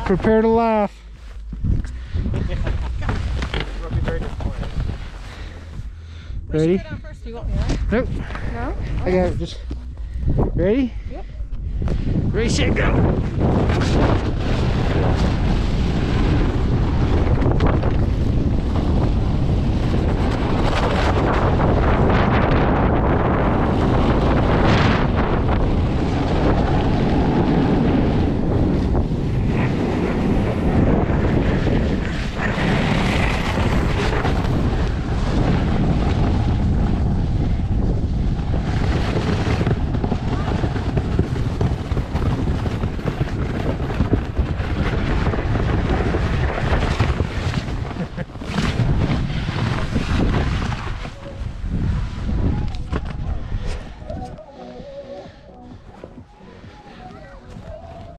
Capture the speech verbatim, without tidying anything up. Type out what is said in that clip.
Prepare to laugh. Ready? Go down first. Do you want me to? Nope. No? I got it. Just ready? Yep. Ready, set, go.